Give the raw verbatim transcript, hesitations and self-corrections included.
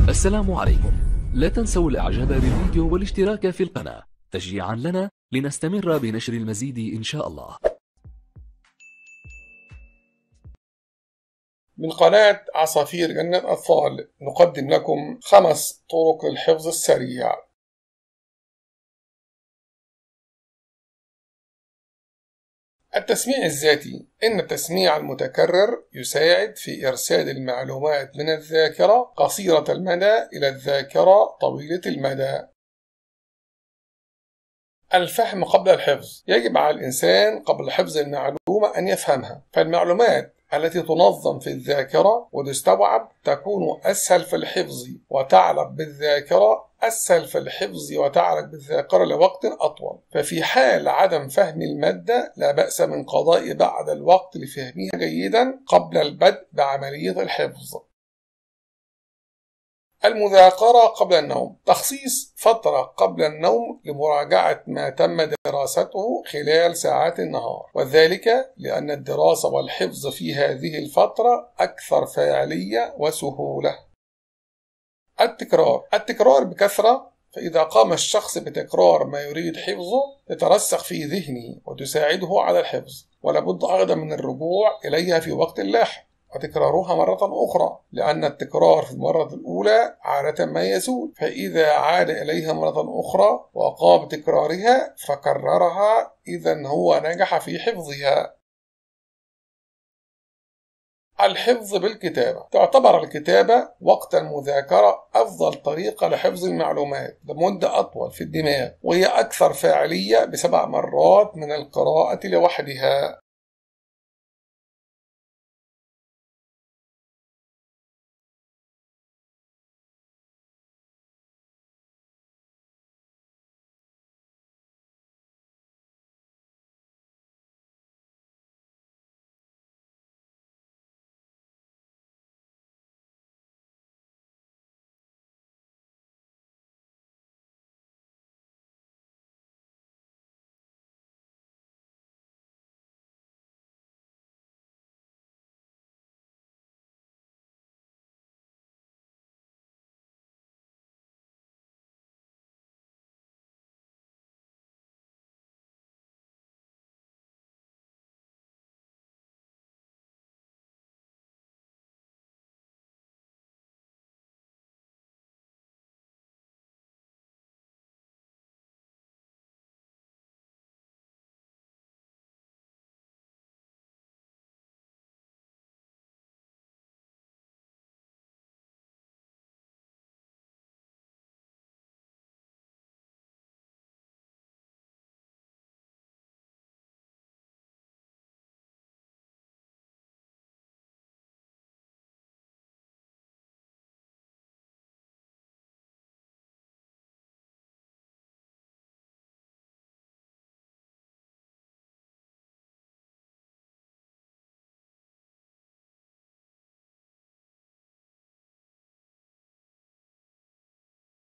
السلام عليكم. لا تنسوا الاعجاب بالفيديو والاشتراك في القناة تشجيعا لنا لنستمر بنشر المزيد إن شاء الله. من قناة عصافير جنة أطفال نقدم لكم خمس طرق للحفظ السريع. التسميع الذاتي. إن التسميع المتكرر يساعد في إرسال المعلومات من الذاكرة قصيرة المدى إلى الذاكرة طويلة المدى. الفهم قبل الحفظ. يجب على الإنسان قبل حفظ المعلومة أن يفهمها، فالمعلومات التي تنظم في الذاكرة وتستوعب تكون أسهل في الحفظ وتعلق بالذاكرة أسهل في الحفظ وتعلق بالذاكرة لوقت أطول. ففي حال عدم فهم المادة لا بأس من قضاء بعض الوقت لفهمها جيدا قبل البدء بعملية الحفظ. المذاكرة قبل النوم. تخصيص فترة قبل النوم لمراجعة ما تم دراسته خلال ساعات النهار، وذلك لأن الدراسة والحفظ في هذه الفترة أكثر فاعلية وسهولة. التكرار. التكرار بكثرة، فإذا قام الشخص بتكرار ما يريد حفظه تترسخ في ذهنه وتساعده على الحفظ، ولابد أيضا من الرجوع إليها في وقت لاحق وتكرارها مرة أخرى، لأن التكرار في المرة الأولى عادة ما يزول، فإذا عاد إليها مرة أخرى وقام بتكرارها فكررها إذن هو نجح في حفظها. الحفظ بالكتابة. تعتبر الكتابة وقت المذاكرة أفضل طريقة لحفظ المعلومات لمدة أطول في الدماغ، وهي أكثر فاعلية بسبع مرات من القراءة لوحدها.